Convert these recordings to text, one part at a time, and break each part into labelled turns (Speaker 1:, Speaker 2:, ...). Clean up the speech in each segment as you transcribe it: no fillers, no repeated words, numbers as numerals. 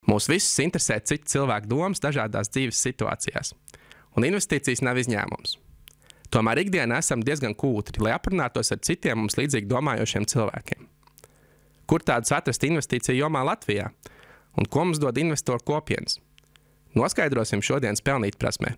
Speaker 1: Mūs visus interesē citu cilvēku domas dažādās dzīves situācijās, un investīcijas nav izņēmums. Tomēr ikdienā esam diezgan kūtri, lai aprunātos ar citiem mums līdzīgi domājošiem cilvēkiem. Kur tādus atrast investīciju jomā Latvijā? Un ko mums dod investoru kopienas? Noskaidrosim šodienas Pelnīt prasmē.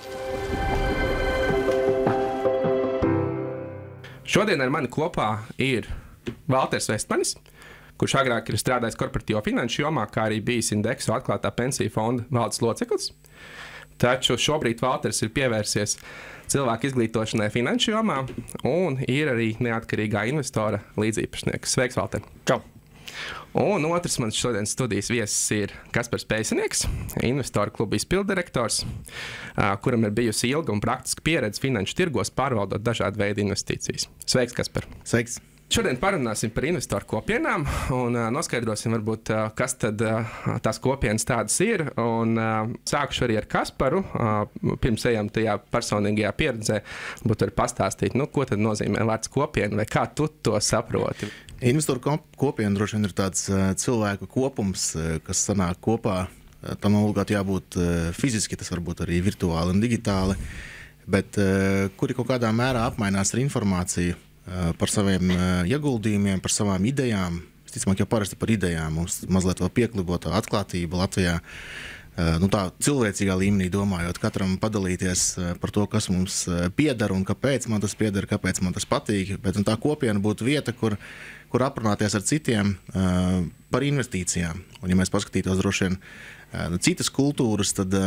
Speaker 1: Šodien ar mani kopā ir Valters Vestmanis, kurš agrāk ir strādājis korporatīvo finanšu jomā, kā arī bijis Indeksu atklātā pensiju fonda valdes loceklis. Taču šobrīd Valters ir pievērsies cilvēku izglītošanai finanšu jomā un ir arī neatkarīgā investora līdziepašnieks. Sveiks, Valter!
Speaker 2: Čau!
Speaker 1: Un otrs mans šodienas studijas viesis ir Kaspars Pēcinieks, investoru kluba izpilddirektors, kuram ir bijusi ilga un praktiska pieredze finanšu tirgos pārvaldot dažādu veidu investīcijas. Sveiks, Kaspar!
Speaker 3: Sveiks!
Speaker 1: Šodien parunāsim par investoru kopienām un noskaidrosim, varbūt, kas tad tās kopienas tādas ir. Un sākušu arī ar Kasparu. Pirms ejam tajā personīgajā pieredzē, būtu arī pastāstīt, ko tad nozīmē vārds kopiena vai kā tu to saproti.
Speaker 3: Investoru kopiena droši vien ir tāds cilvēku kopums, kas sanāk kopā. Tam obligāti jābūt fiziski, tas varbūt arī virtuāli un digitāli, bet kuri kaut kādā mērā apmainās ar informāciju par saviem ieguldījumiem, par savām idejām. Visticamāk, jau parasti par idejām. Mums mazliet vēl pieklibota atklātība Latvijā. Tā cilvēcīgā līmenī domājot, katram padalīties par to, kas mums pieder un kāpēc man tas pieder, kāpēc man tas patīk. Bet tā kopiena būtu vieta, kur aprunāties ar citiem par investīcijām. Un, ja mēs paskatītos droši vien citas kultūras, tad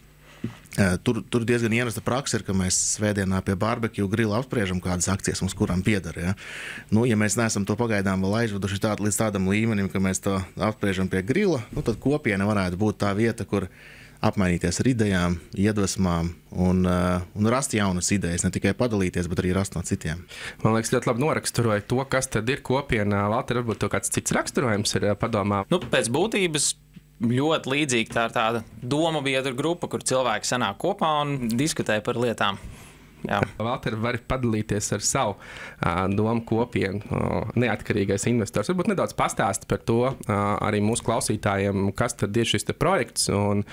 Speaker 3: tur diezgan ierasta praksa ir, ka mēs svētdienā pie barbekju grila apspriežam, kādas akcijas mums kuram pieder. Ja, ja mēs neesam to pagaidām vēl aizveduši līdz tādam līmenim, ka mēs to apspriežam pie grila, tad kopiena varētu būt tā vieta, kur apmainīties ar idejām, iedvesmām un rast jaunas idejas, ne tikai padalīties, bet arī rast no citiem.
Speaker 1: Man liekas, ļoti labi noraksturoja to, kas tad ir kopiena. Valter, varbūt to kāds cits raksturojums ir padomā.
Speaker 2: Pēc būtības ļoti līdzīgi tā ir tāda domu biedru grupa, kur cilvēki sanāk kopā un diskutē par lietām. Jā.
Speaker 1: Valter, vari padalīties ar savu domu kopienu, neatkarīgais investors. Varbūt nedaudz pastāst par to arī mūsu klausītājiem, kas tad ir šis projekts un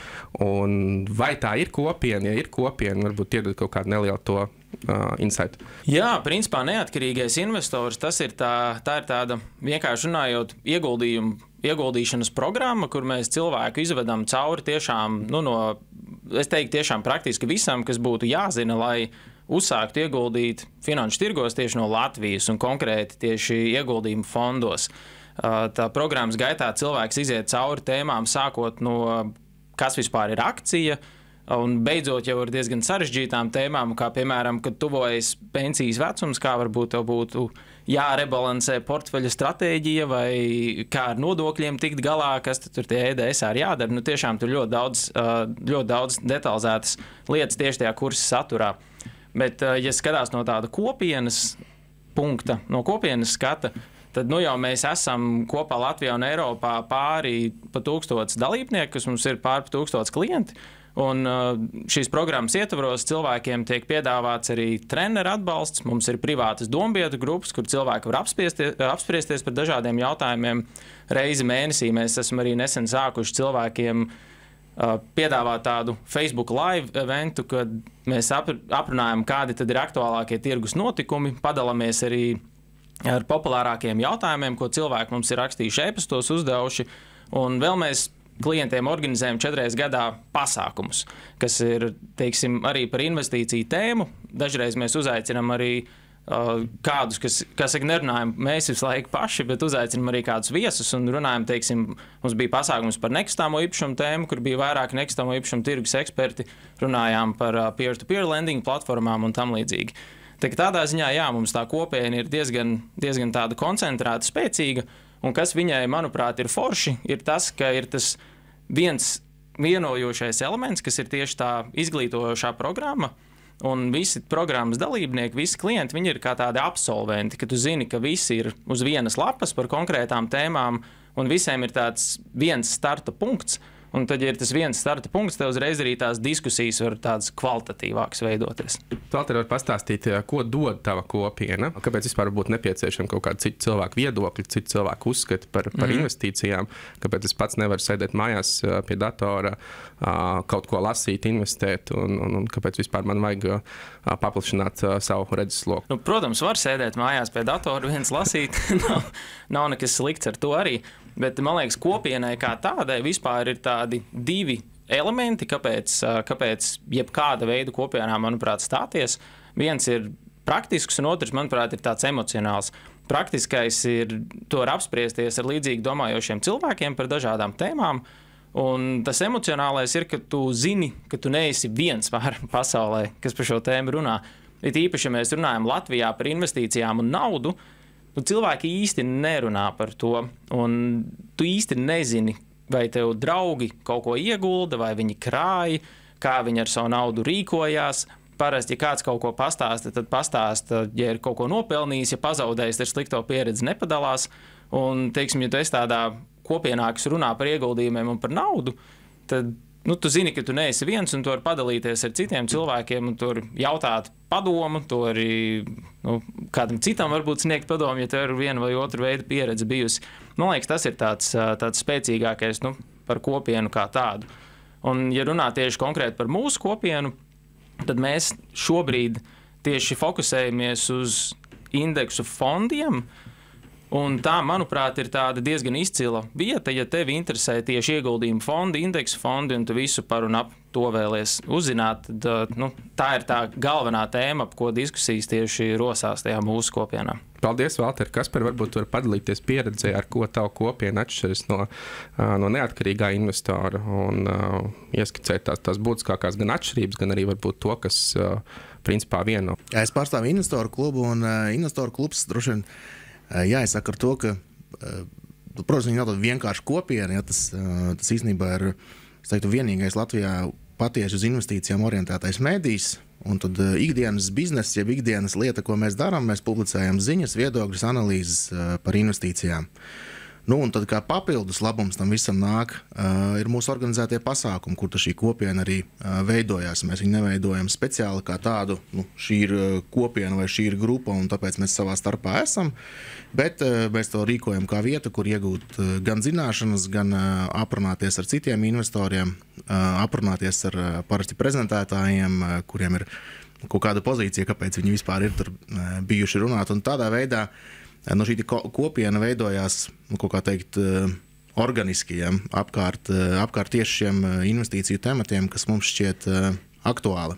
Speaker 1: vai tā ir kopiena. Ja ir kopiena, varbūt iedod kaut kādu nelielu to insight.
Speaker 2: Jā, principā neatkarīgais investors, tā ir tāda, vienkārši runājot, ieguldīšanas programma, kur mēs cilvēku izvedam cauri tiešām, es teiktu tiešām praktiski visam, kas būtu jāzina, lai uzsāktu ieguldīt finanšu tirgos tieši no Latvijas un konkrēti tieši ieguldījumu fondos. Tā programmas gaitā cilvēks iziet cauri tēmām, sākot no kas vispār ir akcija, un beidzot jau ar diezgan sarežģītām tēmām, kā piemēram, kad tuvojas pensijas vecums, kā varbūt tev būtu jārebalansē portfeļa stratēģija vai kā ar nodokļiem tikt galā, kas tur tie EDS ir jādara. Tiešām tur ļoti daudz detalizētas lietas tieši tajā kursa saturā. Bet, ja skatās no tāda kopienas punkta, no kopienas skata, tad jau mēs esam kopā Latvijā un Eiropā pāri pa 1000 dalībnieku, kas mums ir pāri pa 1000 klienti. Un šīs programmas ietvaros cilvēkiem tiek piedāvāts arī treneru atbalsts. Mums ir privātas dombiedru grupas, kur cilvēki var apspriesties par dažādiem jautājumiem. Reizi mēnesī mēs esam arī nesen sākuši cilvēkiem piedāvāt tādu Facebook live eventu, kad mēs aprunājam, kādi tad ir aktuālākie tirgus notikumi, padalāmies arī ar populārākiem jautājumiem, ko cilvēki mums ir rakstījuši e-pastos, uzdevuši. Un vēl mēs klientiem organizējam 4 reizes gadā pasākumus, kas ir, teiksim, arī par investīciju tēmu. Dažreiz mēs uzaicinām arī kādus, kas nerunājam mēs visu laiku paši, bet uzaicinām arī kādus viesus un runājam, teiksim, mums bija pasākums par nekustāmo īpašumu tēmu, kur bija vairāk nekustāmo īpašumu tirgus eksperti, runājām par peer-to-peer lending platformām un tam līdzīgi. Tādā ziņā, jā, mums tā kopiena ir diezgan tāda koncentrēta, spēcīga, un kas viņai, manuprāt, ir forši, ir tas, ka ir tas viens vienojošais elements, kas ir tieši tā izglītojošā programma, un visi programmas dalībnieki, visi klienti, viņi ir kā tādi absolventi, ka tu zini, ka visi ir uz vienas lapas par konkrētām tēmām, un visiem ir tāds viens starta punkts, Un tad, ja ir tas viens starta punkts, tev uzreiz arī tās diskusijas var tādas kvalitatīvākas veidoties.
Speaker 1: Valter, var pastāstīt, ko dod tava kopiena? Kāpēc vispār būtu nepieciešama kaut kāda cita cilvēka viedokļa, cita cilvēka uzskati par investīcijām? Kāpēc es pats nevaru sēdēt mājās pie datora, kaut ko lasīt, investēt, un kāpēc vispār man vajag paplašināt savu redzesloku?
Speaker 2: Nu, protams, var sēdēt mājās pie datora, viens lasīt, nav nekas slikts ar to arī. Bet, man liekas, kopienai kā tādai vispār ir tādi divi elementi, kāpēc jebkāda veida kopienā, manuprāt, stāties. Viens ir praktisks, un otrs, manuprāt, ir tāds emocionāls. Praktiskais ir to var apspriesties ar līdzīgi domājošiem cilvēkiem par dažādām tēmām. Un tas emocionālais ir, ka tu zini, ka tu neesi viens pasaulē, kas par šo tēmu runā. It īpaši, ja mēs runājam Latvijā par investīcijām un naudu, cilvēki īsti nerunā par to, un tu īsti nezini, vai tev draugi kaut ko iegulda, vai viņi krāja, kā viņi ar savu naudu rīkojās. Parasti, ja kāds kaut ko pastāsta, tad pastāsta, ja ir kaut ko nopelnījis, ja pazaudējis, tad slikto pieredzi nepadalās. Un, teiksim, ja tu esi tādā kopienā, kas runā par ieguldījumiem un par naudu, tad tu zini, ka tu neesi viens, un tu vari padalīties ar citiem cilvēkiem, un tu vari jautāt padomu, tu arī kādam citam varbūt sniegt padomu, ja tev ir viena vai otra veida pieredze bijusi. Man liekas, tas ir tāds spēcīgākais par kopienu kā tādu. Un, ja runā tieši konkrēti par mūsu kopienu, tad mēs šobrīd tieši fokusējamies uz indeksu fondiem. Un tā, manuprāt, ir tāda diezgan izcila vieta, ja tevi interesē tieši ieguldījumu fondi, indeksu fondi, un tu visu par un ap to vēlies uzzināt, tad tā ir tā galvenā tēma, ap ko diskusijas tieši rosās tajā mūsu kopienā.
Speaker 1: Paldies, Valter. Kaspar, varbūt var padalīties pieredzē, ar ko tavu kopienu atšķiras no neatkarīgā investora un ieskicēt tās būtiskākās gan atšķirības, gan arī varbūt to, kas principā vieno.
Speaker 3: Jā, es pārstāvu investoru klubu, un investoru klubs droši vien jāizsaka ar to, ka, protams, viņi nav tāda vienkārši kopiena, ja tas īstenībā ir, es teiktu, vienīgais Latvijā patieši uz investīcijām orientētais mēdījis, un tad ikdienas bizness, jeb ikdienas lieta, ko mēs darām, mēs publicējam ziņas, viedokļus, analīzes par investīcijām. Un tad kā papildus labums tam visam nāk, ir mūsu organizētie pasākumi, kur šī kopiena arī veidojās. Mēs viņu neveidojam speciāli kā tādu, šī ir kopiena vai šī ir grupa, un tāpēc mēs savā starpā esam, bet mēs to rīkojam kā vietu, kur iegūt gan zināšanas, gan aprunāties ar citiem investoriem, aprunāties ar parasti prezentētājiem, kuriem ir kaut kāda pozīcija, kāpēc viņi vispār ir tur bijuši runāt, un tādā veidā šī kopiena veidojās, kā teikt, organiski, ja, apkārt tieši šiem investīciju tematiem, kas mums šķiet aktuāli.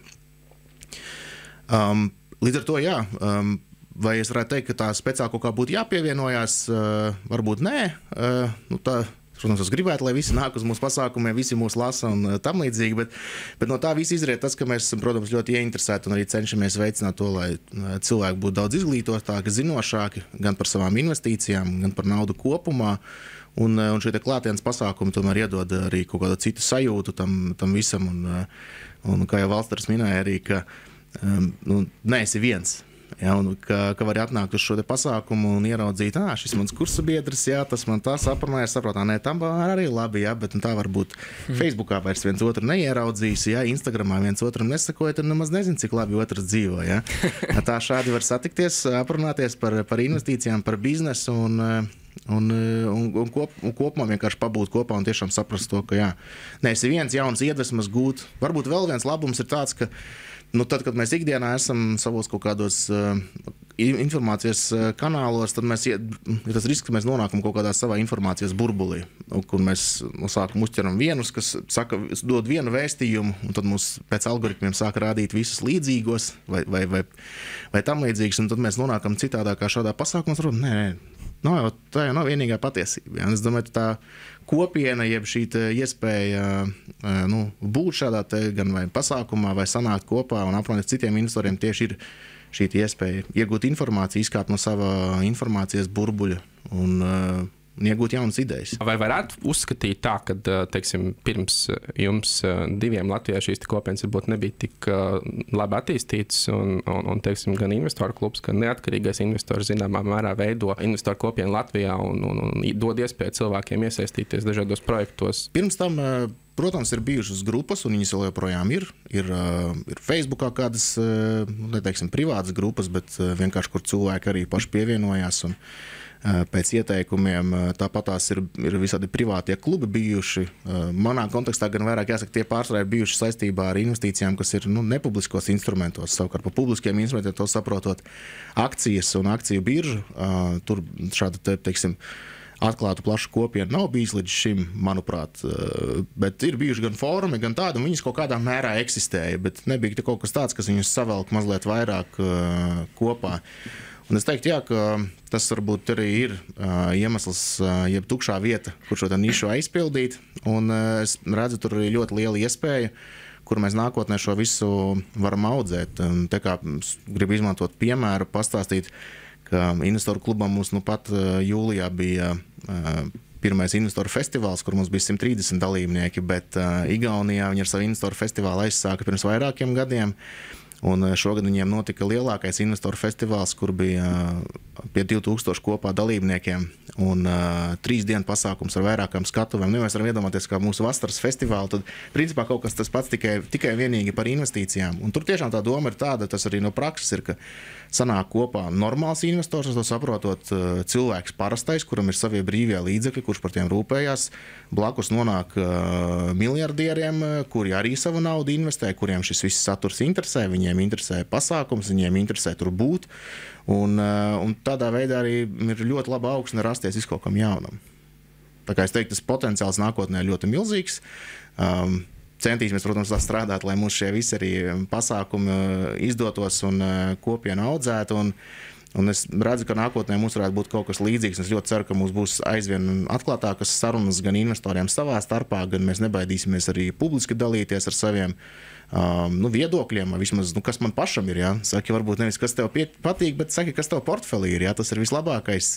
Speaker 3: Līdz ar to, jā, vai es varētu teikt, ka tā speciāli kaut kā būtu jāpievienojās, varbūt nē, protams, es gribētu, lai visi nāk uz mūsu pasākumiem, visi mūs lasa un tam līdzīgi, bet no tā viss izriet tas, ka mēs esam, protams, ļoti ieinteresēti un arī cenšamies veicināt to, lai cilvēki būtu daudz izglītotāki, zinošāki gan par savām investīcijām, gan par naudu kopumā. Un šie klātienes pasākumi tomēr iedod arī kaut kādu citu sajūtu tam visam. Un kā jau Valters minēja arī, ka neesi viens. Ja, un ka var atnākt uz šo pasākumu un ieraudzīt, šis mans kursa biedrs, jā, tas man tā saprunāja, saprotā, nē, tam arī labi, jā, bet tā varbūt Facebookā vairs viens otru neieraudzīs, jā, Instagramā viens otram nesakoja, tad nemaz nezinu, cik labi otrs dzīvo, jā. Tā šādi var satikties, aprunāties par investīcijām, par biznesu un kopumā vienkārši pabūt kopā un tiešām saprast to, ka jā, neesi viens jauns iedvesmas gūt. Varbūt vēl viens labums ir tāds, ka tad, kad mēs ikdienā esam savos kaut kādos informācijas kanālos, tad ir tas risks, ka mēs nonākam kaut kādā savā informācijas burbulī, kur mēs sākam uzķeram vienus, kas dod vienu vēstījumu, un tad mums pēc algoritmiem sāk rādīt visus līdzīgos vai tam līdzīgus, un tad mēs nonākam citādākā šādā pasākumā, tā jau nav vienīgā patiesība. Ja? Es domāju, tā kopiena, jeb šī iespēja būt šādā gan vai pasākumā, vai sanākt kopā un aprunāt citiem investoriem, tieši ir šī iespēja iegūt informāciju, izkāpt no sava informācijas burbuļa un iegūt jaunas idejas.
Speaker 1: Vai varētu uzskatīt tā, ka, teiksim, pirms jums diviem Latvijā šīs kopienas varbūt nebija tik labi attīstītas un teiksim, gan investoru klubs, gan neatkarīgais investors zināmā mērā veido investoru kopienu Latvijā un dod iespēju cilvēkiem iesaistīties dažādos projektos?
Speaker 3: Pirms tam protams, ir bijušas grupas, un viņas joprojām ir. Ir Facebookā kādas, neteiksim, privātas grupas, bet vienkārši, kur cilvēki arī paši pievienojās un pēc ieteikumiem. Tāpat tās ir visādi privātie klubi bijuši. Manā kontekstā gan vairāk jāsaka, tie pārsvarā ir bijuši saistībā ar investīcijām, kas ir nepubliskos instrumentos. Savukārt par publiskiem instrumentiem to saprotot akcijas un akciju biržu. Tur šāda, teiksim, atklātu plašu kopienu nav bijis līdz šim, manuprāt. Bet ir bijuši gan fórumi, gan tādi, un viņas kaut kādā mērā eksistēja, bet nebija kaut kas tāds, kas viņus savelk mazliet vairāk kopā. Un es teiktu, jā, ka tas varbūt arī ir iemesls, jeb tukšā vieta, kur šo nišu aizpildīt, un es redzu tur arī ļoti liela iespēja, kur mēs nākotnē šo visu varam audzēt. Un te kā gribu izmantot piemēru, pastāstīt, ka investoru klubam mums pat jūlijā bija pirmais investoru festivāls, kur mums bija 130 dalībnieki, bet Igaunijā viņi ar savu investoru festivālu aizsāka pirms vairākiem gadiem. Un šogad viņiem notika lielākais investoru festivāls, kur bija pie 2000 kopā dalībniekiem un 3 dienu pasākums ar vairākām skatuvēm. Nu, mēs varam iedomāties, kā mūsu vasaras festivāli, tad principā kaut kas tas pats tikai vienīgi par investīcijām. Un tur tiešām tā doma ir tāda, tas arī no prakses ir, ka sanāk kopā normāls investors, to saprotot cilvēks parastais, kuram ir savie brīvie līdzekļi, kurš par tiem rūpējās. Blakus nonāk miljardieriem, kuri arī savu naudu investē, kuriem šis viss saturs interesē, viņiem interesē pasākums, viņiem interesē tur būt. Un tādā veidā arī ir ļoti laba augsne rasties visu kaut kam jaunam. Tā kā es teiktu, tas potenciāls nākotnē ļoti milzīgs. Centīsimies, protams, strādāt, lai mums šie visi arī pasākumi izdotos un kopienu audzētu. Un es redzu, ka nākotnē mums varētu būt kaut kas līdzīgs. Es ļoti ceru, ka mums būs aizvien atklātākas sarunas gan investoriem savā starpā, gan mēs nebaidīsimies arī publiski dalīties ar saviem viedokļiem, vismaz, kas man pašam ir. Ja? Saki, varbūt nevis, kas tev patīk, bet saki, kas tev portfelī ir. Ja? Tas ir vislabākais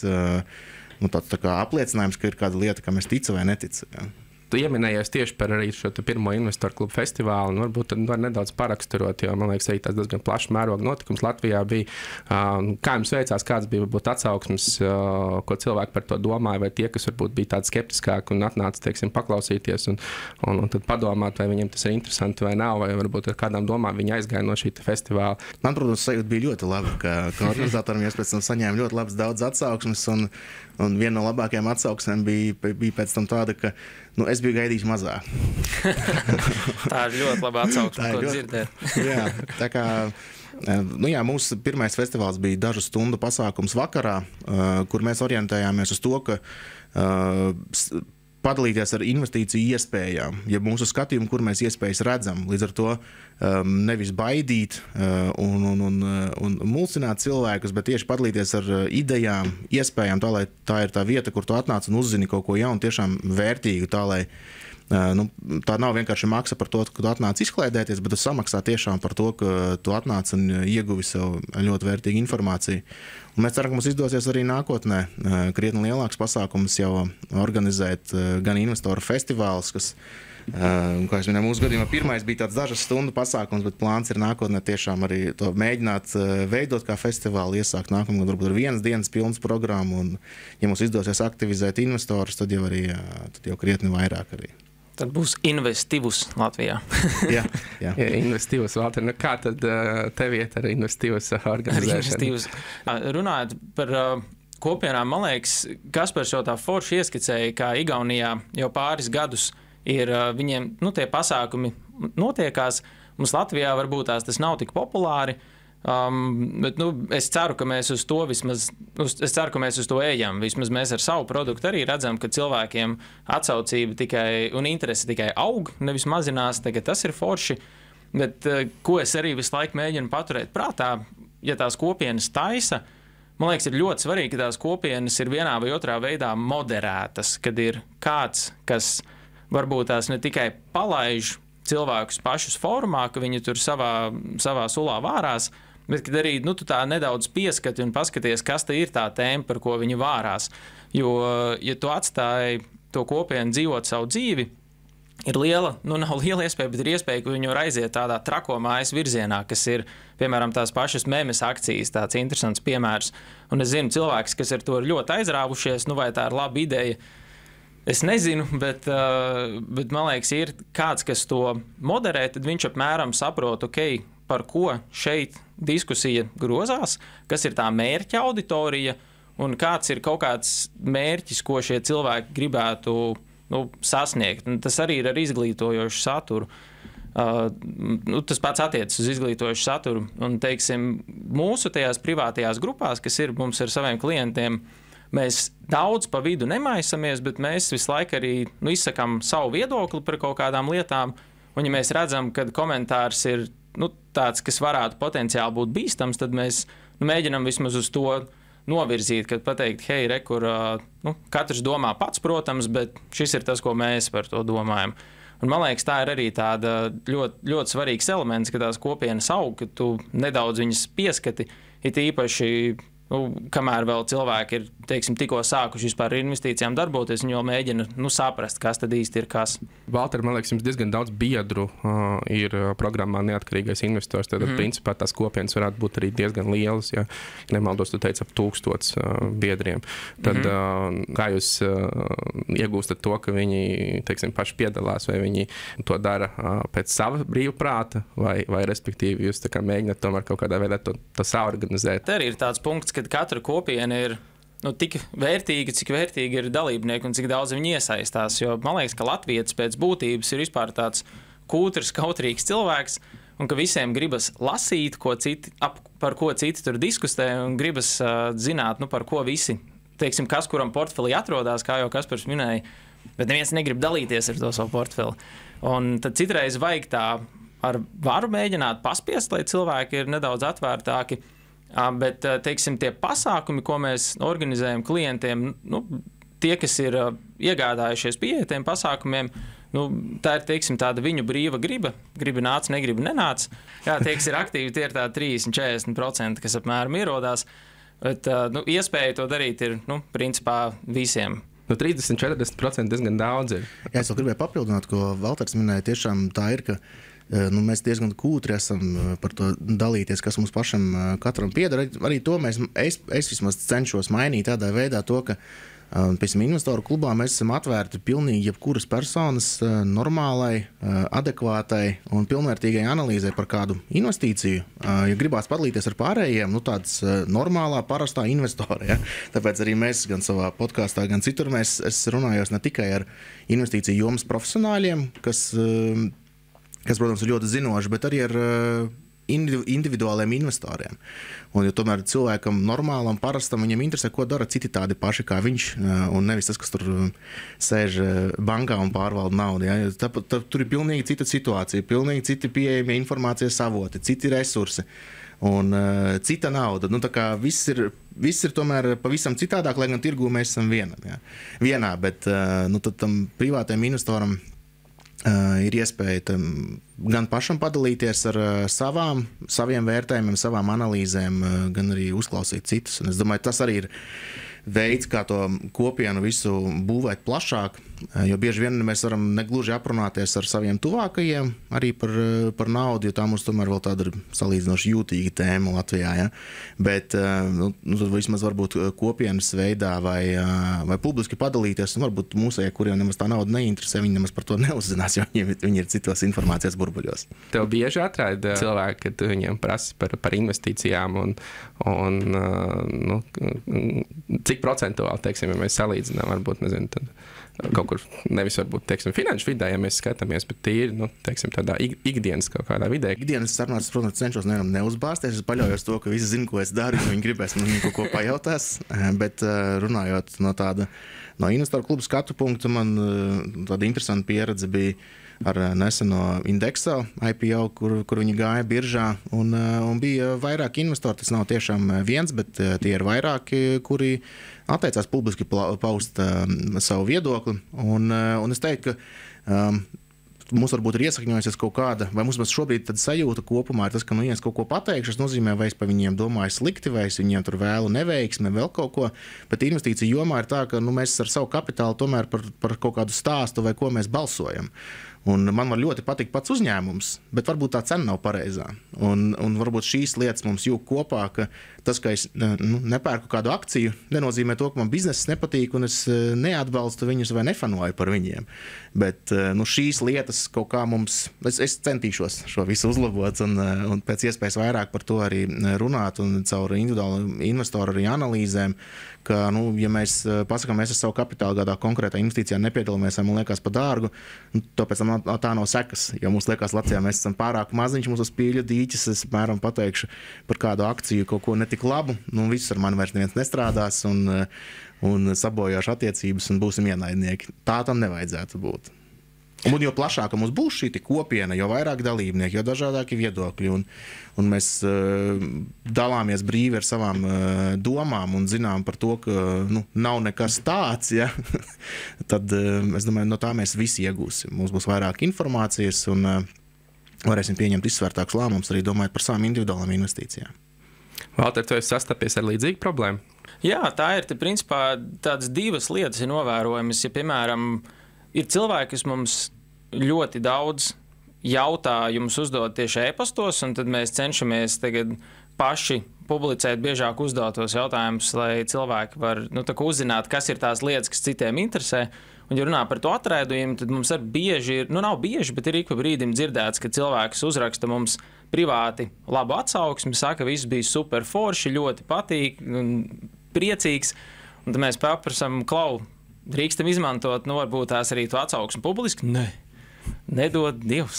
Speaker 3: tā kā apliecinājums, ka ir kāda lieta, kam es ticu vai neticu. Ja?
Speaker 1: Tu ieminējies tieši par arī šo pirmo investoru klubu festivālu, un varbūt var nedaudz paraksturot, jo, man liekas, arī tas diezgan plašs mēroga notikums Latvijā bija. Kā jums veicās, kāds bija varbūt atsauksmes, ko cilvēki par to domāja, vai tie, kas varbūt bija tādi skeptiskāki un atnāca, teiksim, paklausīties un tad padomāt, vai viņiem tas ir interesanti vai nav, vai varbūt ar kādām domām viņi aizgāja no šī festivāla.
Speaker 3: Man, protams, sajūta bija ļoti laba, ka organizatoriem mēs pēc tam saņēma ļoti labs daudz atsauksmes, un viena no labākajām atsauksmēm bija pēc tam tāda, ka es biju gaidījis mazāk.
Speaker 2: Tā ir ļoti laba atsauksme, ko dzirdēt.
Speaker 3: Jā, tā kā mūsu pirmais festivāls bija dažu stundu pasākums vakarā, kur mēs orientējāmies uz to, ka padalīties ar investīciju iespējām, ja mūsu skatījumu, kur mēs iespējas redzam. Līdz ar to nevis baidīt un mulsināt cilvēkus, bet tieši padalīties ar idejām, iespējām, tā, lai tā ir tā vieta, kur tu atnāc un uzzini kaut ko jaunu, tiešām vērtīgu, tā, lai tā nav vienkārši maksa par to, ka tu atnāc izklaidēties, bet tu samaksā tiešām par to, ka tu atnāc un ieguvi sev ļoti vērtīgu informāciju. Un mēs ceram, ka mums izdosies arī nākotnē krietni lielāks pasākums jau organizēt gan investoru festivālus, kas, kā es minēju, mūsu gadījumā pirmais bija tāds dažas stundu pasākums, bet plāns ir nākotnē tiešām arī to mēģināt veidot kā festivālu, iesākt nākamgad varbūt ar 1 dienas pilnas programmu, un ja mums izdosies aktivizēt investorus, tad jau krietni vairāk arī.
Speaker 2: Tad būs investīvus Latvijā.
Speaker 3: jā.
Speaker 1: Investīvus, Valter. Kā tad tev iet ar investīvus organizēšanu?
Speaker 2: Runājot par kopienām, man liekas, Kaspars jau tā forši ieskicēja, kā Igaunijā jau pāris gadus ir viņiem, tie pasākumi notiekās. Mums Latvijā varbūt tas nav tik populāri, bet es ceru, ka mēs uz to ejam. Vismaz mēs ar savu produktu arī redzam, ka cilvēkiem atsaucība un interese tikai aug, nevis mazinās. Tagad tas ir forši. Bet ko es arī visu laiku mēģinu paturēt prātā, ja tās kopienas taisa, man liekas, ir ļoti svarīgi, ka tās kopienas ir vienā vai otrā veidā moderētas, kad ir kāds, kas varbūt tās ne tikai palaiž cilvēkus pašus formā, ka viņi tur savā sulā vārās, bet kad arī tu tā nedaudz pieskati un paskaties, kas te ir tā tēma, par ko viņi vārās. Jo, ja tu atstāji to kopienu dzīvot savu dzīvi, ir liela, nav liela iespēja, bet ir iespēja, ka viņi var aiziet tādā trako mājas virzienā, kas ir, piemēram, tās pašas memes akcijas, tāds interesants piemērs. Un es zinu cilvēks, kas ar to ir ļoti aizrāvušies, vai tā ir laba ideja. Es nezinu, bet man liekas, ir kāds, kas to moderē, tad viņš apmēram saprot, par ko šeit diskusija grozās, kas ir tā mērķa auditorija un kāds ir kaut kāds mērķis, ko šie cilvēki gribētu sasniegt. Un tas arī ir ar izglītojošu saturu. Tas pats attiecas uz izglītojošu saturu. Un, teiksim, mūsu tajās privātajās grupās, kas ir mums ar saviem klientiem, mēs daudz pa vidu nemaisamies, bet mēs visu laiku arī izsakām savu viedokli par kaut kādām lietām. Un, ja mēs redzam, ka komentārs ir tāds, kas varētu potenciāli būt bīstams, tad mēs mēģinām vismaz uz to novirzīt, kad pateikt, hei, kur katrs domā pats, protams, bet šis ir tas, ko mēs par to domājam. Un, man liekas, tā ir arī tāda ļoti, ļoti svarīgs elements, ka tās kopienas aug, ka tu nedaudz viņas pieskati, it īpaši, kamēr vēl cilvēki ir, teiksim, tikko sākuši vispār ar investīcijām darboties, viņi jau mēģina saprast, kas tad īsti ir kas.
Speaker 1: Valter, man liekas, jums diezgan daudz biedru ir programmā Neatkarīgais investors. Tad, principā, tās kopienas varētu būt arī diezgan lielas. Ja nemaldos, tu teici ap 1000 biedriem. Tad, kā jūs iegūstat to, ka viņi, teiksim, paši piedalās, vai viņi to dara pēc sava brīva prāta, vai respektīvi jūs tā kā mēģināt tomēr kaut kādā veidā to saorganizēt?
Speaker 2: Te arī ir tāds punkts, kad katra kopiena ir tik vērtīga, cik vērtīgi ir dalībnieki un cik daudz viņi iesaistās. Jo man liekas, ka latvietis pēc būtības ir vispār tāds kūtrs, kautrīgs cilvēks, un ka visiem gribas lasīt, par ko citi tur diskutē, un gribas zināt, par ko visi, teiksim, kas kuram portfelī atrodas, kā jau Kaspars minēja, bet neviens negrib dalīties ar to savu portfeli. Un tad citreiz vajag tā ar varu mēģināt paspiest, lai cilvēki ir nedaudz atvērtāki. Bet, teiksim, tie pasākumi, ko mēs organizējam klientiem, tie, kas ir iegādājušies pieeja tiem pasākumiem, tā ir, teiksim, tāda viņu brīva griba. Gribi nāc, negribi nenāc. Jā, tie, kas ir aktīvi, tie ir tā 30-40%, kas apmēram ierodās. Bet, iespēja to darīt ir, principā visiem.
Speaker 1: 30-40% diezgan daudz ir.
Speaker 3: Jā, es vēl gribēju papildināt, ko Valters minēja. Tiešām tā ir, ka mēs diezgan kūtri esam par to dalīties, kas mums pašam katram pieder. Arī to es vismaz cenšos mainīt tādā veidā to, ka pēc investoru klubā mēs esam atvērti pilnīgi jebkuras personas normālai, adekvātai un pilnvērtīgai analīzē par kādu investīciju. Ja gribās padalīties ar pārējiem, tāds normālā, parastā investora. Ja? Tāpēc arī mēs gan savā podkāstā, gan citur es runājos ne tikai ar investīciju jomas profesionāļiem, kas, protams, ir ļoti zinoši, bet arī ar individuāliem investoriem. Un, jo tomēr cilvēkam normālam, parastam, viņam interesē, ko dara citi tādi paši kā viņš, un nevis tas, kas tur sēž bankā un pārvalda naudu. Ja? Tur ir pilnīgi cita situācija, pilnīgi citi pieejami informācijas avoti, citi resursi un cita nauda. Tā kā viss ir tomēr pavisam citādāk, lai gan tirgū mēs esam vienā, bet tad tam privātajam investoram ir iespēja gan pašam padalīties ar saviem vērtējumiem, savām analīzēm, gan arī uzklausīt citus. Un es domāju, tas arī ir veids, kā to kopienu visu būvēt plašāk, jo bieži vien mēs varam negluži aprunāties ar saviem tuvākajiem arī par naudu, jo tā mums tomēr vēl tāda ir salīdzinoši jūtīga tēma Latvijā. Ja? Bet tad vismaz varbūt kopienas veidā vai publiski padalīties, un varbūt mūsējie, kuriem nemaz tā nauda neinteresē, viņi nemaz par to neuzzinās, jo viņi ir citos informācijas burbuļos.
Speaker 1: Tev bieži atraida cilvēki, kad tu viņiem prasi par investīcijām un cik procentuāli, teiksim, ja mēs salīdzinām, varbūt, nezinu, tad kaut kur nevis varbūt, teiksim, finanšu vidē, ja mēs skatāmies, bet tīri, teiksim, tādā ikdienas kaut kādā vidē.
Speaker 3: Ikdienas sarunās, protams, cenšos neuzbāzties, es paļaujos to, ka visi zina, ko es daru, ja viņi gribēs, man kaut ko pajautās, bet runājot no investoru klubu skatu punktu, man tāda interesanta pieredze bija ar neseno Indexo IPO, kur viņi gāja biržā, un bija vairāki investori. Tas nav tiešām viens, bet tie ir vairāki, kuri atteicās publiski paust savu viedokli. Un es teiktu, ka mums varbūt ir iesakņojusies kaut kāda, vai mums šobrīd tad sajūta kopumā ir tas, ka es kaut ko pateikšu, tas nozīmē, vai es par viņiem domāju slikti, vai es viņiem tur vēlu neveiksmi, vēl kaut ko, bet investīcija jomā ir tā, ka mēs ar savu kapitālu tomēr par kaut kādu stāstu vai ko mēs balsojam. Un man var ļoti patikt pats uzņēmums, bet varbūt tā cena nav pareizā. Un varbūt šīs lietas mums jūg kopā, ka tas, ka es nepērku kādu akciju, nenozīmē to, ka man bizness nepatīk un es neatbalstu viņus vai nefanoju par viņiem. Bet šīs lietas kaut kā mums, es centīšos šo visu uzlabot un pēc iespējas vairāk par to arī runāt un caur individuālu investoru arī analīzēm, ka, ja mēs pasakām, mēs ar savu kapitālu kādā konkrētā investīcijā nepiedalāmies, vai man liekas par dārgu, tāpēc tā nav sekas. Jo mums liekas, Latvijā mēs esam pārāk maziņš, mums uz pīļa dīķis, es mēram pateikšu par kādu akciju kaut ko netik labu, viss ar mani vairs neviens nestrādās un sabojāšu attiecības un būsim ienaidnieki. Tā tam nevajadzētu būt. Un jo plašāka mums būs šī kopiena, jo vairāk dalībnieki, jo dažādāki viedokļi, un mēs dalāmies brīvi ar savām domām un zinām par to, ka nav nekas tāds, ja? Tad es domāju, no tā mēs visi iegūsim. Mums būs vairāk informācijas un varēsim pieņemt izsvērtākus lēmumus arī domājot par savām individuālām investīcijām.
Speaker 1: Valter, tu esi sastapies ar līdzīgu problēmu?
Speaker 2: Jā, tā ir, principā, tādas divas lietas ir novērojamas. Ja, piemēram, ir cilvēki, kas mums ļoti daudz jautājumus uzdod tieši e-pastos, un tad mēs cenšamies tagad paši publicēt biežāk uzdotos jautājumus, lai cilvēki var uzzināt, kas ir tās lietas, kas citiem interesē. Un, ja runā par to atraidojumu, tad mums arī bieži ir, nav bieži, bet ir ik pa brīdim dzirdēts, ka cilvēks uzraksta mums privāti labu atsauksmi, saka, viss bija super forši, ļoti patīk un priecīgs. Un tad mēs paprasam, Klau, drīkstam izmantot, varbūt tās arī to atsauksmi publiski? Nē, nedod Dievs.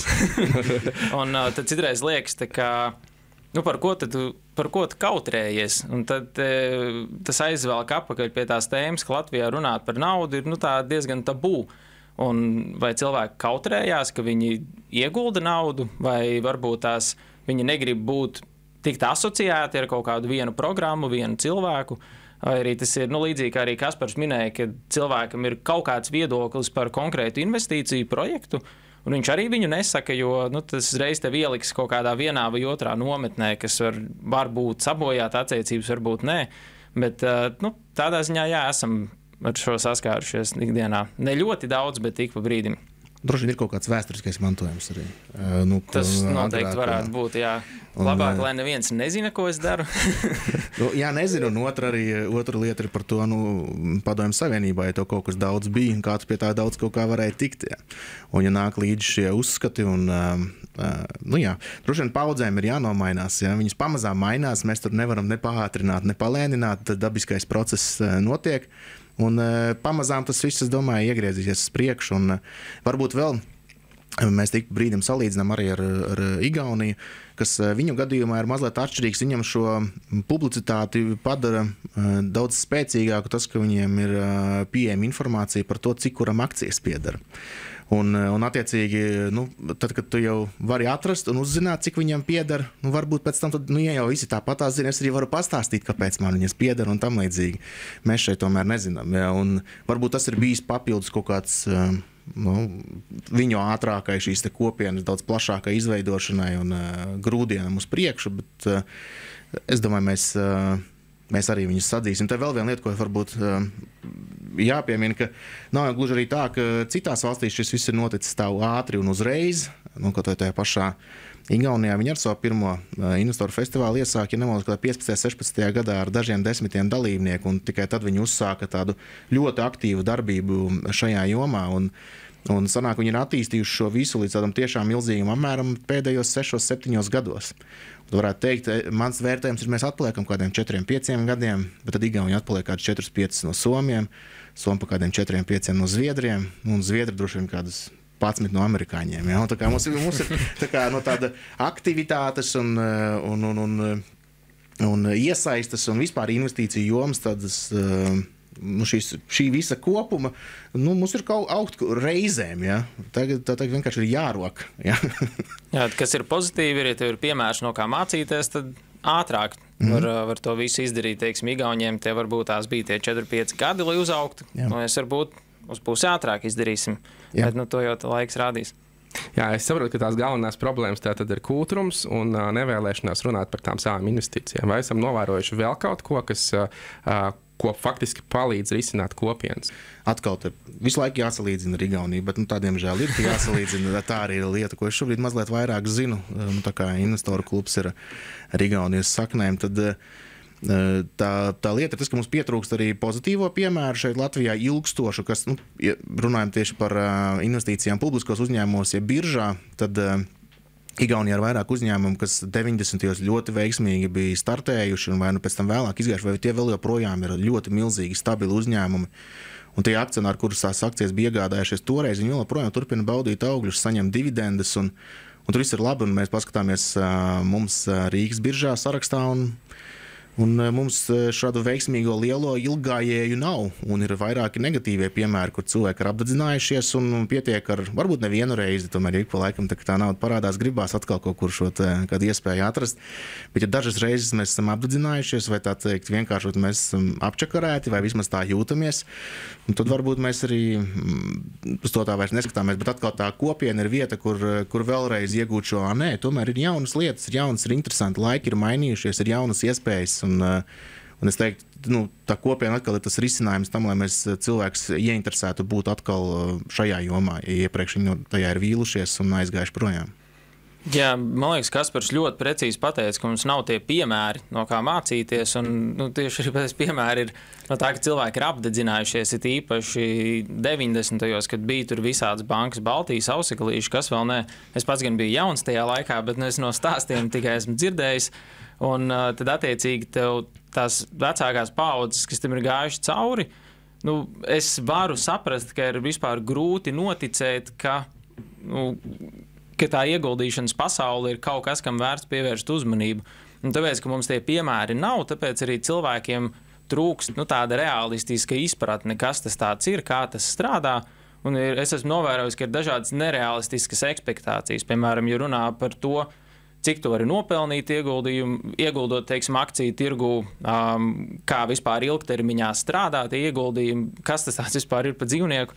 Speaker 2: Un tad citreiz liekas, ka, par ko tu kautrējies? Un tad tas aizvelk apakaļ pie tās tēmas, ka Latvijā runāt par naudu ir tā diezgan tabū. Un vai cilvēki kautrējās, ka viņi iegulda naudu, vai varbūt viņi negrib būt tikt asociēti ar kaut kādu vienu programmu, vienu cilvēku? Vai arī tas ir līdzīgi, kā arī Kaspars minēja, ka cilvēkam ir kaut kāds viedoklis par konkrētu investīciju projektu, un viņš arī viņu nesaka, jo tas reiz tev ieliks kaut kādā vienā vai otrā nometnē, kas var būt sabojāt attiecības, varbūt nē. Bet tādā ziņā, jā, esam ar šo saskārušies ikdienā. Ne ļoti daudz, bet tik pa brīdim.
Speaker 3: Droši vien ir kaut kāds vēsturiskais mantojums arī.
Speaker 2: Tas noteikti varētu būt, jā. Labāk, lai neviens nezina, ko es daru.
Speaker 3: Jā, nezinu, un otra lieta ir par to, Padomju Savienībā, ja to kaut kas daudz bija, un kāds pie tā daudz kaut kā varēja tikt. Jā. Un ja nāk līdz šie uzskati, un, jā, droši vien paudzēm ir jānomainās, ja viņas pamazām mainās, mēs tur nevaram ne pātrināt, ne palēnināt, tad dabiskais process notiek. Un pamazām tas viss, es domāju, iegriezīsies uz priekšu. Un varbūt vēl mēs tik brīdim salīdzinām arī ar Igauniju, kas viņu gadījumā ir mazliet atšķirīgs. Viņam šo publicitāti padara daudz spēcīgāku tas, ka viņiem ir pieejama informācija par to, cik kuram akcijas piedara. Un attiecīgi, tad, kad tu jau vari atrast un uzzināt, cik viņam pieder, varbūt pēc tam, tad, ja jau visi tāpatās zina, es arī varu pastāstīt, kāpēc man viņas pieder un tam līdzīgi. Mēs šeit tomēr nezinām. Ja? Un varbūt tas ir bijis papildus kaut kāds viņu ātrākai šīs te kopienas daudz plašākai izveidošanai un grūdienam uz priekšu, bet es domāju, mēs arī viņus sadzīsim. Tā vēl viena lieta, ko varbūt jāpiemina, ka nav gluži arī tā, ka citās valstīs šis viss ir noticis tā ātri un uzreiz, kaut vai tajā pašā Igaunijā viņi ar savu pirmo investoru festivālu iesāka, ja nemaldos, 15. 16. gadā ar dažiem desmitiem dalībnieku, un tikai tad viņi uzsāka tādu ļoti aktīvu darbību šajā jomā, un sanāk, viņi ir attīstījuši šo visu līdz tādam tiešām milzīgam apmēram pēdējos 6-7 gados. Tu varētu teikt, mans vērtējums ir, mēs atpaliekam kādiem 4-5 gadiem, bet tad Igauni atpaliek kādi 4-5 no Somiem, Somi pa kādiem 4-5 no Zviedriem, un Zviedri droši vien kādas 11 no amerikāņiem. Ja? Tā kā mums ir tā kā, tāda aktivitātes un iesaistas un vispār investīciju jomas tādas, šī visa kopuma, mums ir kaut augt reizēm, ja? Tagad vienkārši ir jārok. Ja?
Speaker 2: Jā, kas ir pozitīvi, ja tev ir piemērs, no kā mācīties, tad ātrāk var to visu izdarīt. Teiksim, Igauniem tie varbūt tās bija tie 4-5 gadi, lai uzaugtu. Mēs varbūt uz pusi ātrāk izdarīsim, bet to jau laiks rādīs.
Speaker 1: Jā, es saprotu, ka tās galvenās problēmas tātad ir kūtrums un nevēlēšanās runāt par tām savām investīcijām. Vai esam novērojuši vēl kaut ko, kas ko faktiski palīdz risināt kopienas.
Speaker 3: Atkal visu laiku jāsalīdzina ar Igauniju, bet tādiem žēl ir jāsalīdzina. Tā arī ir lieta, ko es šobrīd mazliet vairāk zinu. Tā kā investoru klubs ir ar Igaunijas saknēm, tad tā lieta ir tas, ka mums pietrūkst arī pozitīvo piemēru šeit Latvijā ilgstošu, kas, ja runājam tieši par investīcijām publiskos uzņēmumos, ja biržā, tad Igaunijā ir vairāk uzņēmumu, kas 90. ļoti veiksmīgi bija startējuši un vai nu pēc tam vēlāk izgājuši, vai tie vēl joprojām ir ļoti milzīgi, stabili uzņēmumi. Un tie akcionāri, kurus tās akcijas bija iegādājušies toreiz, viņi joprojām turpina baudīt augļus, saņem dividendes un tur viss ir labi. Un mēs paskatāmies mums Rīgas biržā sarakstā un mums šādu veiksmīgo lielo ilggājēju nav. Un ir vairāki negatīvie piemēri, kur cilvēki ir apdedzinājušies un pietiek ar varbūt nevienu reizi. Tomēr ik pa laikam tā nauda parādās, gribās atkal kaut kur šo kādu iespēju atrast. Bet ja dažas reizes mēs esam apdedzinājušies vai tā teikt vienkārši mēs esam apčakarēti vai vismaz tā jūtamies, tad varbūt mēs arī uz to tā vairs neskatāmies. Bet atkal tā kopiena ir vieta, kur vēlreiz iegūt šo, nē, tomēr ir jaunas lietas, ir jaunas, ir interesanti, laiki ir mainījušies, ir jaunas iespējas. Un es teiktu, tā kopiena atkal ir tas risinājums tam, lai mēs cilvēks ieinteresētu būt atkal šajā jomā, ja iepriekš viņi tajā ir vīlušies un aizgājuši projām.
Speaker 2: Jā, man liekas, Kaspars ļoti precīzi pateica, ka mums nav tie piemēri, no kā mācīties, un tieši arī pēc piemēri ir no tā, ka cilvēki ir apdedzinājušies, it īpaši 90. kad bija tur visādas bankas Baltijas auseklīši, kas vēl ne. Es pats gan biju jauns tajā laikā, bet es no stāstiem tikai esmu dzirdējis. Un tad attiecīgi tev tās vecākās paaudzes, kas tam ir gājuši cauri, es varu saprast, ka ir vispār grūti noticēt, ka tā ieguldīšanas pasaule ir kaut kas, kam vērts pievērst uzmanību. Un tāpēc, ka mums tie piemēri nav, tāpēc arī cilvēkiem trūkst tāda realistiska izpratne, kas tas tāds ir, kā tas strādā. Un es esmu novērojis, ka ir dažādas nerealistiskas ekspektācijas. Piemēram, ja runā par to, cik tu vari nopelnīt ieguldot, teiksim, akciju tirgu, kā vispār ilgtermiņā strādā tie ieguldījumi, kas tas tāds vispār ir par dzīvnieku.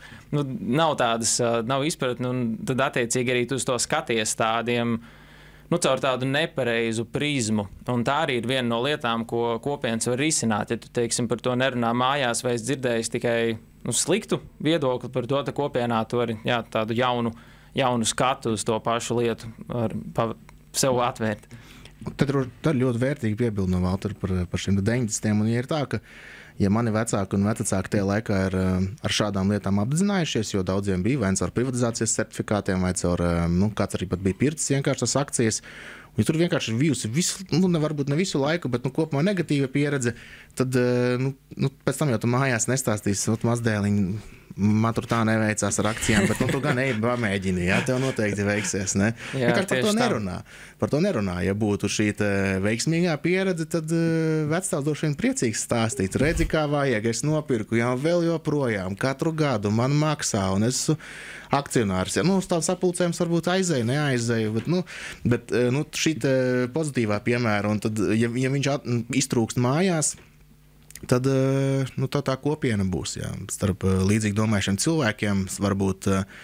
Speaker 2: Nav izpratni, un tad attiecīgi arī tu uz to skaties tādiem, caur tādu nepareizu prizmu. Un tā arī ir viena no lietām, ko kopienas var risināt. Ja tu, teiksim, par to nerunā mājās, vai es dzirdējis tikai sliktu viedokli par to, kopienā tu vari tādu jaunu skatu uz to pašu lietu sev atvērt.
Speaker 3: Tad ir ļoti vērtīgi piebildi no Valtera par šiem 90. Un ja ir tā, ka ja mani vecāki un vecāki tajā laikā ir ar šādām lietām apzinājušies, jo daudziem bija vai caur privatizācijas certifikātiem, vai caur, kāds arī pat bija pircis vienkāršas akcijas, un ja tur vienkārši ir bijusi varbūt ne visu laiku, bet kopumā negatīva pieredze, tad pēc tam jau tu mājās nestāstīsi mazdēliņu. Man tur tā neveicās ar akcijām, bet tu gan ej pamēģini, tev noteikti veiksies, ne? Par to nerunā. Ja būtu šī veiksmīgā pieredze, tad vecstāvs droši vien priecīgs stāstīt. Redzi, kā vajag, es nopirku, jau vēl joprojām, katru gadu man maksā, un es esmu akcionārs. Uz tādām sapulcēm varbūt aizēju, neaizēju, bet šī pozitīvā piemēra, un tad, ja viņš iztrūkst mājās, tad tā kopiena būs starp līdzīgi domājušiem cilvēkiem. Varbūt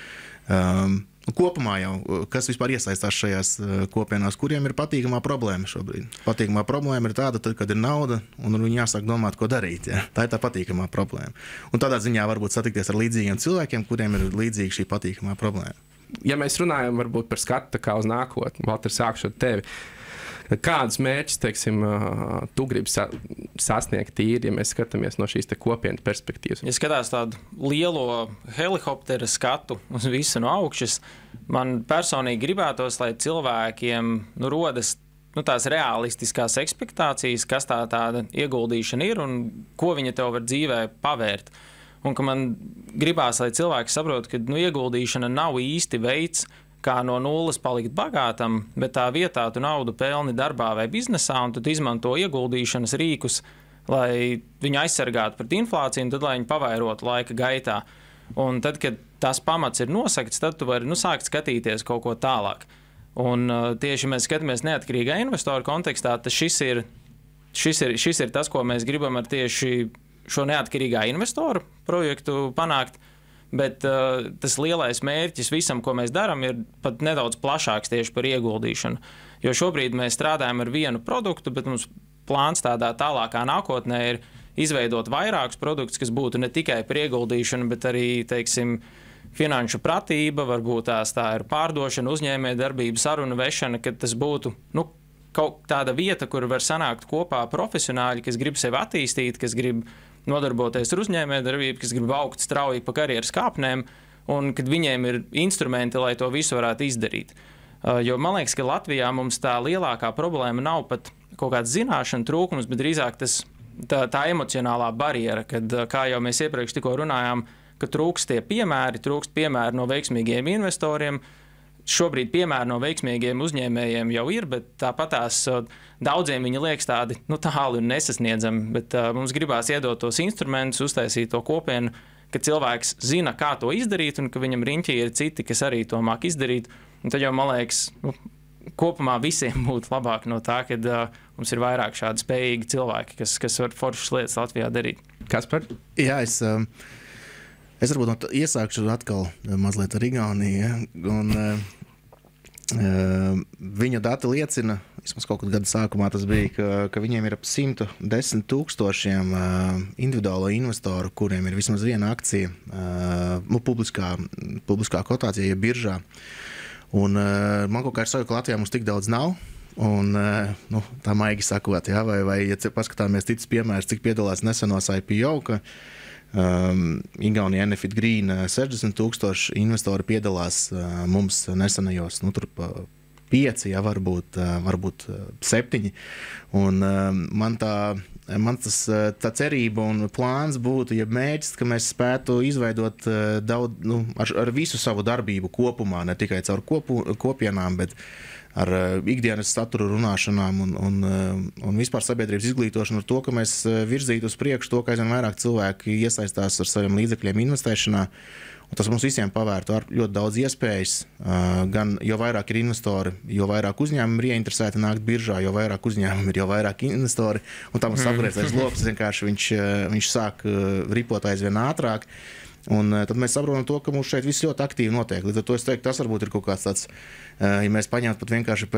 Speaker 3: kopumā jau, kas vispār iesaistās šajās kopienās, kuriem ir patīkamā problēma šobrīd. Patīkamā problēma ir tāda, tad, kad ir nauda un viņi jāsāk domāt, ko darīt. Tā ir tā patīkamā problēma. Un tādā ziņā varbūt satikties ar līdzīgiem cilvēkiem, kuriem ir līdzīga šī patīkamā problēma.
Speaker 1: Ja mēs runājam varbūt par skatu kā uz nākotni, Valter, sākšu ar tevi. Kādus mērķus, teiksim, tu gribi sasniegt tīri, ja mēs skatāmies no šīs kopienas perspektīvas?
Speaker 2: Ja skatās tādu lielo helikoptera skatu uz visu no augšas, man personīgi gribētos, lai cilvēkiem rodas tās realistiskās ekspektācijas, kas tāda ieguldīšana ir un ko viņa tev var dzīvē pavērt. Un ka man gribās, lai cilvēki saprot, ka ieguldīšana nav īsti veids, kā no nulles palikt bagātam, bet tā vietā tu naudu pelni darbā vai biznesā, un tu izmanto ieguldīšanas rīkus, lai viņu aizsargātu pret inflāciju, un tad, lai viņu pavairotu laika gaitā. Un tad, kad tās pamats ir nosakts, tad tu vari sākt skatīties kaut ko tālāk. Un tieši mēs skatāmies neatkarīgā investoru kontekstā, tad šis ir tas, ko mēs gribam ar tieši šo neatkarīgā investoru projektu panākt. Bet tas lielais mērķis visam, ko mēs darām, ir pat nedaudz plašāks tieši par ieguldīšanu. Jo šobrīd mēs strādājam ar vienu produktu, bet mums plāns tādā tālākā nākotnē ir izveidot vairākus produktus, kas būtu ne tikai par ieguldīšanu, bet arī, teiksim, finanšu pratība, varbūt tā ir pārdošana, uzņēmējdarbība, sarunu vešana, kad tas būtu, kaut tāda vieta, kur var sanākt kopā profesionāļi, kas grib sevi attīstīt, kas grib nodarboties ar uzņēmējdarbību, kas grib augt strauji pa karjeras kāpnēm, un kad viņiem ir instrumenti, lai to visu varētu izdarīt. Jo man liekas, ka Latvijā mums tā lielākā problēma nav pat kaut kāds zināšanu trūkums, bet drīzāk tā emocionālā barjera, kad, kā jau mēs iepriekš tikko runājām, ka trūkst piemēri no veiksmīgiem investoriem. Šobrīd piemēri no veiksmīgiem uzņēmējiem jau ir, bet tāpat daudziem viņi liekas tādi tāli un nesasniedzami. Bet mums gribās iedot tos instrumentus, uztaisīt to kopienu, ka cilvēks zina, kā to izdarīt, un ka viņam riņķī ir citi, kas arī to māk izdarīt. Un tad jau, man liekas, kopumā visiem būtu labāk no tā, kad mums ir vairāk šādi spējīgi cilvēki, kas var foršas lietas Latvijā darīt.
Speaker 1: Kaspar?
Speaker 3: Jā, es varbūt iesākšu atkal mazliet ar Igauniju. Viņa dati liecina, vismaz kaut kad gada sākumā tas bija, ka viņiem ir ap 110 000 individuālo investoru, kuriem ir vismaz viena akcija publiskā kotācijā, ja biržā. Un man kaut kā ir sajūta, ka Latvijā mums tik daudz nav. Un, tā maigi sakot, ja, vai ja paskatāmies citus piemērus, cik piedalās nesenos IPO, ka Igaunija Enefit Green 60 000 investori piedalās mums nesenajos, tur pa 5, ja, varbūt 7. Un man tā cerība un plāns būtu, ja mērķis, ka mēs spētu izveidot daudz, ar visu savu darbību kopumā, ne tikai caur kopienām, bet ar ikdienas saturu runāšanām un vispār sabiedrības izglītošanu ar to, ka mēs virzītu uz priekšu to, ka aizvien vairāk cilvēki iesaistās ar saviem līdzekļiem investēšanā. Un tas mums visiem pavērtu ļoti daudz iespējas. Gan jo vairāk ir investori, jo vairāk uzņēmumi ir ieinteresēti nākt biržā, jo vairāk uzņēmumi ir, jo vairāk investori. Un tā mums apgrieztais loks, vienkārši viņš sāk ripot aizvien ātrāk. Un tad mēs saprotam to, ka mums šeit viss ļoti aktīvi notiek. Līdz ar to es teiktu, tas varbūt ir kaut kāds tāds, ja mēs paņemtu pat vienkārši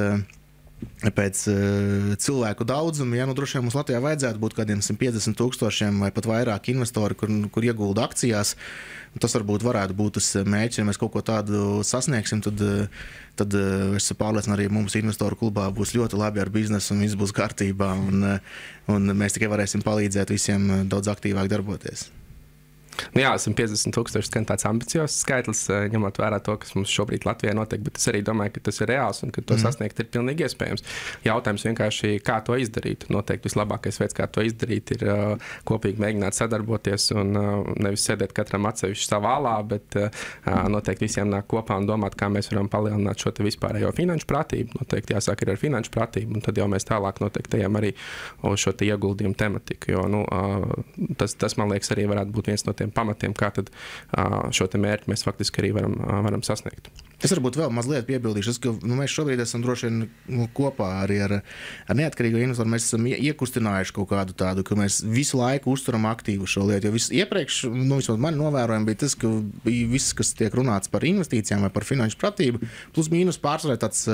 Speaker 3: pēc cilvēku daudzuma, ja, droši vien mums Latvijā vajadzētu būt kādiem 150 000 vai pat vairāk investori, kur iegulda akcijās. Tas varētu būt tas mērķis, ja mēs kaut ko tādu sasniegsim, tad es pārliecinu arī mums investoru klubā būs ļoti labi ar biznesu un viss būs kārtībā un mēs tikai varēsim palīdzēt visiem daudz aktīvāk darboties.
Speaker 1: Jā, 150 000 skan tāds ambiciozs skaitlis, ņemot vērā to, kas mums šobrīd Latvijā notiek, bet es arī domāju, ka tas ir reāls un ka to sasniegt ir pilnīgi iespējams. Jautājums vienkārši, kā to izdarīt. Noteikti vislabākais veids, kā to izdarīt, ir kopīgi mēģināt sadarboties un nevis sēdēt katram atsevišķi savā alā, bet noteikti visiem nāk kopā un domāt, kā mēs varam palielināt šo te vispārējo finanšu pratību. Noteikti jāsāk ir ar finanšu pratību, un tad jau mēs tālāk noteikti ejam arī uz šo te ieguldījumu tematiku, jo tas man liekas arī varētu būt viens no tiem pamatiem, kā tad šo te mērķi mēs faktiski arī varam sasniegt.
Speaker 3: Es varbūt vēl mazliet piebildīšu, ka mēs šobrīd esam droši vien kopā arī ar neatkarīgo investoru. Mēs esam iekustinājuši kaut kādu tādu, ka mēs visu laiku uzturam aktīvu šo lietu. Jo iepriekš, vismaz mani novērojumi, bija tas, ka bija viss, kas tiek runāts par investīcijām vai par finanšu pratību, plus mīnus pārsvarē tāds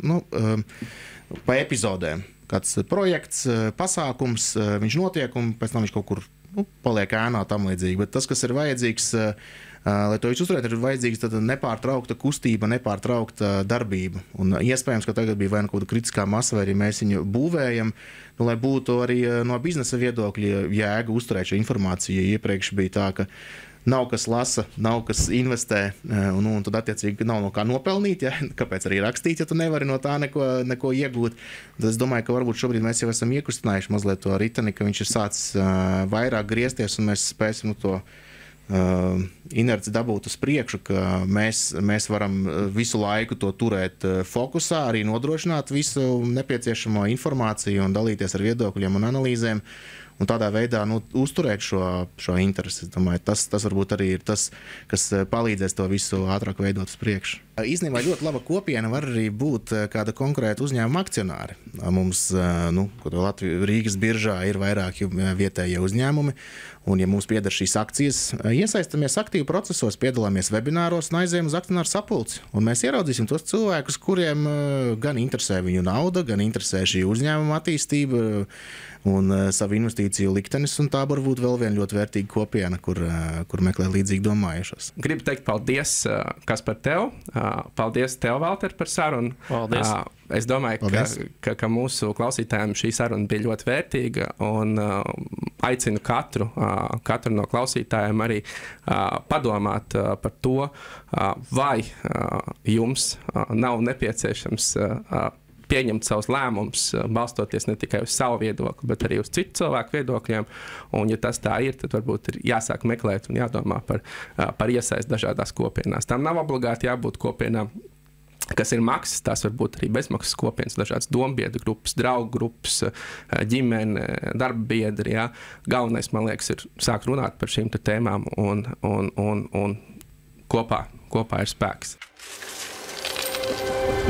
Speaker 3: pa epizodēm. Kāds projekts, pasākums, viņš notiek un pēc tam viņš kaut kur paliek ēnā tam līdzīgi. Bet tas, kas ir vajadzīgs, lai to visu uzturētu, ir vajadzīgs tad nepārtraukta kustība, nepārtraukta darbība. Un iespējams, ka tagad bija vai kaut kāda kritiskā masa, vai arī mēs viņu būvējam, lai būtu arī no biznesa viedokļa jēga uzturēt šo informāciju. Iepriekš bija tā, ka nav kas lasa, nav kas investē, un tad attiecīgi nav no kā nopelnīt, ja? Kāpēc arī rakstīt, ja tu nevari no tā neko iegūt. Tad es domāju, ka varbūt šobrīd mēs jau esam iekustinājuši mazliet to riteni, ka viņš ir sācis vairāk griezties, un mēs spēsim to inerci dabūt uz priekšu, ka mēs varam visu laiku to turēt fokusā, arī nodrošināt visu nepieciešamo informāciju un dalīties ar viedokļiem un analīzēm. Un tādā veidā uzturēt šo interesi. Domāju, tas varbūt arī ir tas, kas palīdzēs to visu ātrāk veidot uz priekšu. Īstenībā ļoti laba kopiena var arī būt kāda konkrēta uzņēmuma akcionāri. Mums, Rīgas biržā ir vairāki vietējie uzņēmumi, Un, ja mums pieder šīs akcijas, iesaistamies aktīvi procesos, piedalāmies webināros un aizējam uz akcionāru sapulci. Un mēs ieraudzīsim tos cilvēkus, kuriem gan interesē viņu nauda, gan interesē šī uzņēmuma attīstība un savu investīciju liktenis, un tā var būt vēl viena ļoti vērtīga kopiena, kur meklē līdzīgi domājušos.
Speaker 1: Gribu teikt paldies, kas par tev. Paldies tev, Valter, par sarunu.
Speaker 2: Paldies.
Speaker 1: Es domāju, ka mūsu klausītājiem šī saruna bija ļoti vērtīga, un aicinu katru no klausītājiem arī padomāt par to, vai jums nav nepieciešams pieņemt savus lēmumus, balstoties ne tikai uz savu viedokli, bet arī uz citu cilvēku viedokļiem. Un, ja tas tā ir, tad varbūt ir jāsāk meklēt un jādomā par iesaist dažādās kopienās. Tām nav obligāti jābūt kopienām, kas ir maksas, tās var būt arī bezmaksas kopienas, dažādas dombiedru grupas, draugu grupas, ģimene, darba biedri. Jā. Galvenais, man liekas, ir sākt runāt par šīm tēmām un kopā ir spēks.